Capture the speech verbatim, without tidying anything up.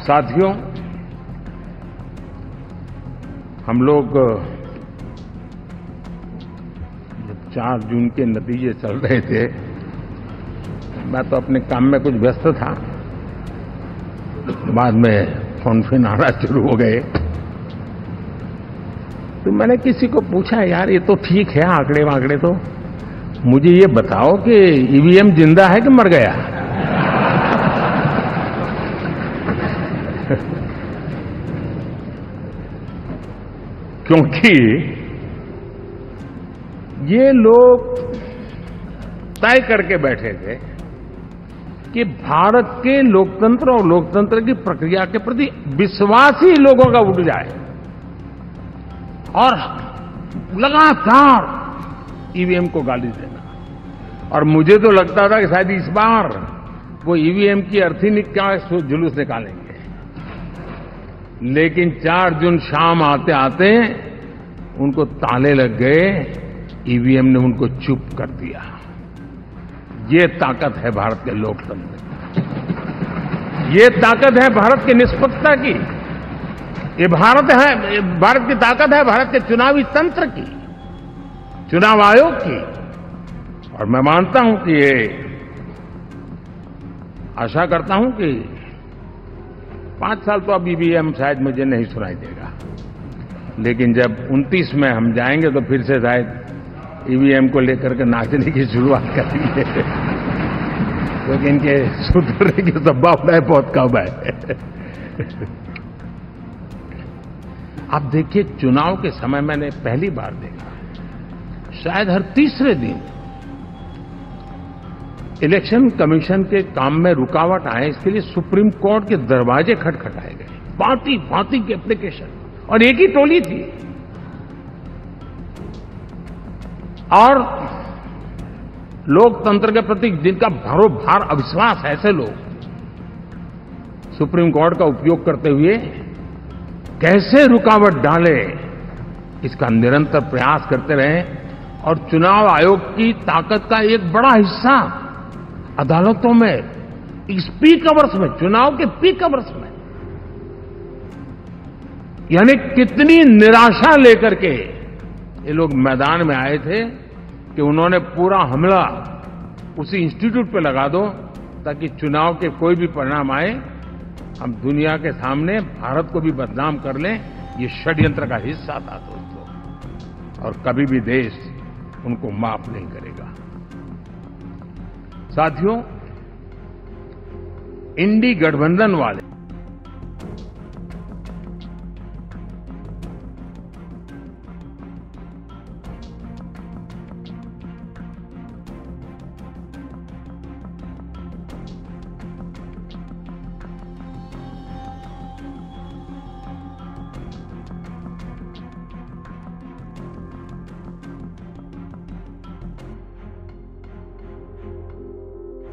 साथियों, हम लोग जब चार जून के नतीजे चल रहे थे, मैं तो अपने काम में कुछ व्यस्त था। बाद में फोन फिर आना शुरू हो गए, तो मैंने किसी को पूछा, यार ये तो ठीक है आंकड़े वांकड़े, तो मुझे ये बताओ कि ईवीएम जिंदा है कि मर गया? क्योंकि ये लोग तय करके बैठे थे कि भारत के लोकतंत्र और लोकतंत्र की प्रक्रिया के प्रति विश्वास ही लोगों का उठ जाए, और लगातार ईवीएम को गाली देना। और मुझे तो लगता था कि शायद इस बार वो ईवीएम की अर्थी निकाल जुलूस निकालेंगे, लेकिन चार जून शाम आते आते उनको ताले लग गए, ईवीएम ने उनको चुप कर दिया। ये ताकत है भारत के लोकतंत्र की, ये ताकत है भारत की निष्पक्षता की, ये भारत है भारत की ताकत है भारत के चुनावी तंत्र की, चुनाव आयोग की। और मैं मानता हूं कि ये आशा करता हूं कि पांच साल तो अब ईवीएम शायद मुझे नहीं सुनाई देगा, लेकिन जब उनतीस में हम जाएंगे तो फिर से शायद ईवीएम को लेकर के नाचने की शुरुआत करेंगे, क्योंकि इनके सुधरने की संभावनाएं बहुत कम है। आप देखिए, चुनाव के समय मैंने पहली बार देखा, शायद हर तीसरे दिन इलेक्शन कमीशन के काम में रुकावट आए, इसके लिए सुप्रीम कोर्ट के दरवाजे खटखटाए गए, भांति भांति की एप्लीकेशन, और एक ही टोली थी। और लोकतंत्र के प्रति जिनका भरोभार अविश्वास है, ऐसे लोग सुप्रीम कोर्ट का उपयोग करते हुए कैसे रुकावट डाले, इसका निरंतर प्रयास करते रहे। और चुनाव आयोग की ताकत का एक बड़ा हिस्सा अदालतों में, इस पीक अवर्स में, चुनाव के पीक अवर्स में, यानी कितनी निराशा लेकर के ये लोग मैदान में आए थे कि उन्होंने पूरा हमला उसी इंस्टीट्यूट पे लगा दो, ताकि चुनाव के कोई भी परिणाम आए, हम दुनिया के सामने भारत को भी बदनाम कर लें। ये षड्यंत्र का हिस्सा था दोस्तों, और कभी भी देश उनको माफ नहीं करेगा। साथियों, इंडी गठबंधन वाले